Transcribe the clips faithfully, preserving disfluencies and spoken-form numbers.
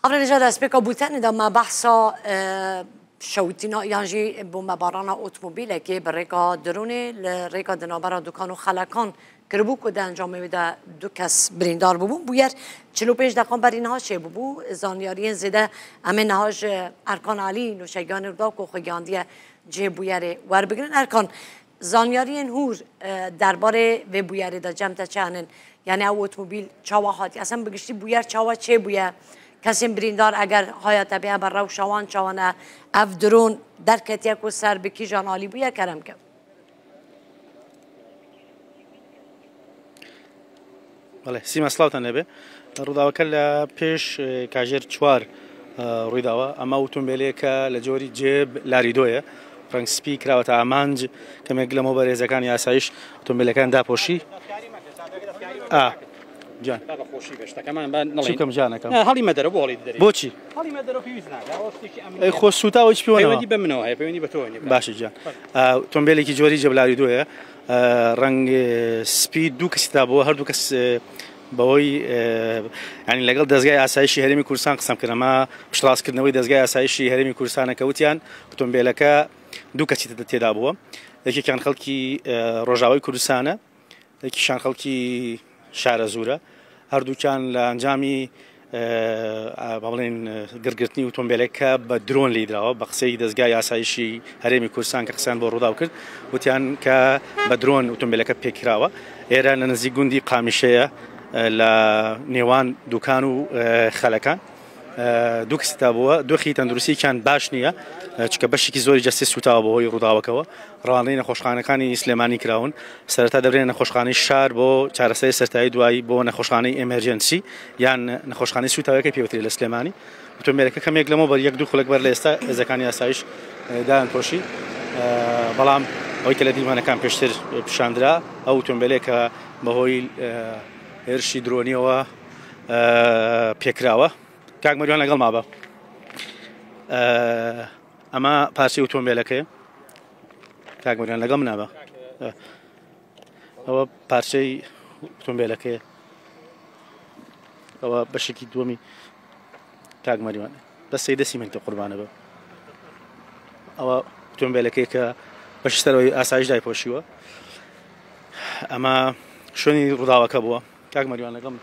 أفرا نجاد أسبيكا بوتان إذا ما بحثا شوتينا يعني بمبارانا أوتوموبيل كي بريكا دروني لريكا دنابرا دكانو خلاكان کربو که در انجام میده دو کس بریندار ببو بویر چلو پیش دقیقا بری نهاش چه ببو زانیاری زده امن نهاش ارکان علی نوشگان ردا که خوگاندیه جه بویره ور بگیرن ارکان زانیاری هور درباره و بویره دا جمع چهنن یعنی او اتومبیل چاوا هاتی اصلا بگشتی بویر چاوا چه بویه کسی بریندار اگر حیات بیه بر رو شوان چوانه اف درون در کتیه که سر بکی جان عالی بویه کرم که بله سیما سلاوتان نبی روداوکە لە پێش کاژێر چوار ڕوویداوە ئەمە ئۆتۆمبیلێکە لە جۆری جێب لاریدۆیە ڕەنگسپی کراوەتە ئامانج کەمێک لەمەوە بەڕێزەکانی یاسایش ئۆتۆمبیلەکان داپۆشی جان چکەم جانەکەم هەڵی مەدەرە بۆ هەڵی دەری بۆچی هەڵی مەدەرە پێویست ناکات ئەی خۆ سوتاوە هیچ پێوە پەیوەندی بە منەوە هەیە پەیوەندی بە تۆ نییە باشە جان ئۆتۆمبیلێکی جۆری جێب لاریدۆیە ڕەنگ سپی دوو کەسی دابووە هەردوو کەس بەوەی ینی لەگەڵ دەستگای ئاسایشی هەرێمی کوردستان قسەم کرد ئەمە پشتڕاستکردنەوەی دەستگای ئاسایشی هەرێمی کوردستانە کەوتیان ئۆتۆمبیلەکە دوو کەسی تێدا بووە یەکێکیان خەڵکی ڕۆژاوای کوردستانە یەکیشان خەڵکی شارە زورە هەردووکیان لە ئەنجامی بەڵێن گرگرتنی ئۆتۆمبیلەکە بە درۆن لیدراوە بە قسەی دەستگای ئاسایشی هەرێمی کوردستان کە قسەیان بۆ ڕووداو کرد وتیان کە بە درۆن ئۆتۆمبیلەکە پێکراوە ئێرە لە نزیک گوندی قامیشەیە لە نێوان دوکان و خەلەکان دوو کەستا بووە دۆخی تەندروستییان باش نییە چکە بەشێکی زۆری جەستی سوتاوە بەهۆی ڕووداوەکەوە ڕوانەی نەخۆشخانەکانی سلێمانی کراون سەرەتا دەبرێن نەخۆشخانەی شار بۆ چارەسەری سەرتایی دوایی بۆ نەخۆشخانەی ئێمەرجەنسی یان نەخۆشخانەی سوتاوەکە پێوتری لە سلێمانی ئۆتۆمبیلەکە کەمێک لەمەوە بەر یەک دوو خولەک بەر لە ئێستا هێزەکانی یاسایش دایان پۆشی بەڵام ئەوەی کە لە دیمانەکان پێشتر پیشاندرا ئەو ئۆتۆمبیلێکە بەهۆی هێرشی درۆنیەوە پێکراوە کاک مەریوان لەگەڵ مابە ئەمە پارچەی ئۆتۆمبیلەکەیە کاک مەریوان لەگەڵ منابە ئەوە پارچەی ئۆتۆمبیلەکەیە ئەوە بەشێکی دووەمی کاک مەریوان بە سەیدەسی منتە قوربانە بە ئەوە ئۆتۆمبیلەکەی کە بەشتەرەوەی ئاسایش دایپۆشیوە ئەمە شوێنی ڕووداوەکە بووە کاک مەریوان لەگەڵ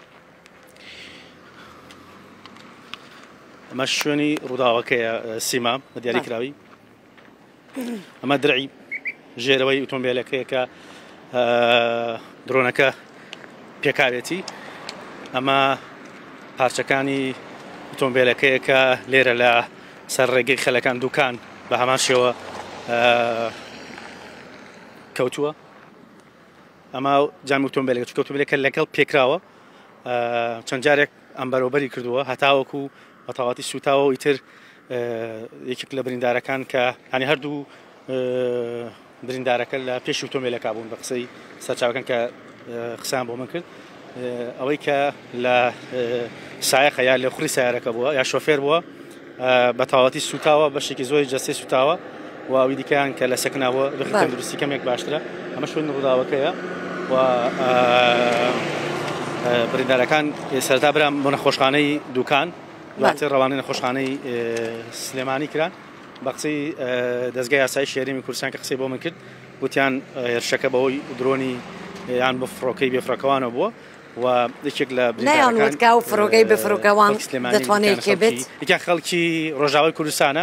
ئەمە شوێنی ڕووداوەکەیە سیما بە دیاری کراوی ئەمە درعی ژێرەوەی ئۆتۆمبیلەکەیە کە درۆنەکە پێکارێتی ئەمە پارچەکانی ئۆتۆمبیلەکەیە کە لێرە لە سەر ڕێگەی خەلەکان دوکان بە هەمان شێوە کەوتووە ئەمە جامی ئۆتۆمبیلەکە چکە ئۆتۆمبیلەکە لەگەڵ پێکراوە چەند جارێک ئەم بەرەوبەری کردووە هەتاوەکو بەتەواتی سوتاوە و ئیتر یەکێک لە بریندارەکان کە هەنی هەردوو بریندارەکە لە پێش ئۆتۆمبیلەکە بوون بە قسەی سەرچاوەکان کە قسەیان بۆ من کرد ئەوەی کە لە سایەقە یا لە خوڕی سیارەکە بووە یا شۆفێر بووە بەتەواتی سوتاوە بەشێکی زۆری جەستەی سوتاوە و ئەوی دیکەیان کە لە سەکناوە دۆخی تەندروستی کەمێک باشترە ئەمە شوێن ڕووداوەکەیە و بریندارەکان سەرەتا بران بۆ نەخۆشخانەی دوکان دواتر ڕەوانەی نەخۆشخانەی سلێمانی کران بە قسەی دەستگای یاسایشی هەرێمی کوردستان کە قسەی بۆ من کرد وتیان هێرشەکە بەهۆی درۆنی یان بە فڕۆکەی بێفڕۆکەوانە بووە و یەکێک لە بریندارەکان و فڕۆکەی بێفڕۆکەوان دەتوانێت کێ بێت یەکیان خەڵکی ڕۆژاوای کوردستانە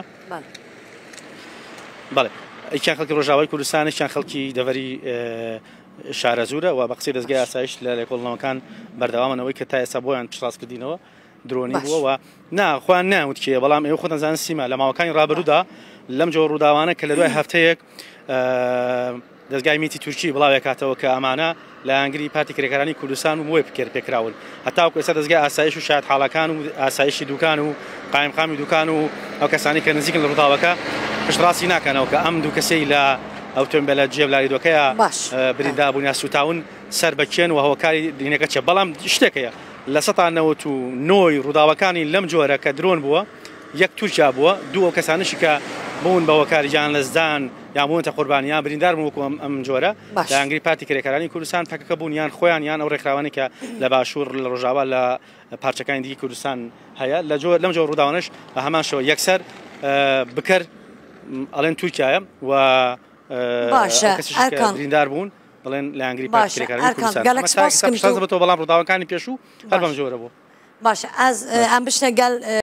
بەڵێ یەکیان خەڵکی ڕۆژاوای کوردستانە یەکیان خەڵکی دەڤەری شارە زورە و بە قسەی دەستگای یاسایش لە لێکۆڵنەوەکان بەردەوامەوەی کە تا ئێستا بۆیان پشتڕاستکردینەوە درۆنی بووە و نا خۆیان ناوت کێ بەڵام ئێوە خۆتان زانن سیما لە ماوەکانی ڕابردوودا لەم جۆ ڕووداوانە کە لە دوای هەفتەیەک دەستگای میتی تورکی بڵاوێک کاتەوە کە ئەمانە لە ئەنگری پارتی کرێکەکانی کوردستان و بۆی پکر پێکراون هەتاوەکو ئێستا دەستگای ئاسایش و شایەت حاڵەکان و ئاسایشی دوکان و قایمقامی دوکان و ئەو کەسانی کە نزیکن لە ڕووداوەکە پشتڕاستی ناکەنەوە کە ئەم دوو کەسەی لە ئۆتۆمبیلە جێب لاریدۆکەیە بریندابوون یا سوتاون سەر بەکێن و هەوەکاری دینەکە چێ بەڵام شتێکەیە لە سەتا نەوەت و نۆی ڕووداوەکانی لەم جۆرە کە درۆن بووە یەک تورکیا بووە دوو ئەو کەسانشی کە بوون بە هۆکاری جان لەزدان یان بوونتە قوربانیان بریندار بوون وەکو ئەم جۆرە باش. لە ئەنگری پارتی کرێکەکانی کوردستان پەکەکە بوون یان خۆیان یان ئەو ڕێکخراوانی کە لە باشوور لە ڕۆژاوا لە پارچەکانی دیگەی کوردستان هەیە لە جۆ لەم جۆ ڕووداوانش بە هەمان شێوە یەکسەر بکەر ئەڵێن تورکایە و باشە ئەرکان بریندار بوون بڵێن لە ئەنگری پارتی کرێکەکانی ئەرکان گەلێک سپاس کەم کوردستان بەڵام ڕووداوەکانی پێشوو هەر بەم جۆرە بوو باشە ئەز ئەم بشتە گەل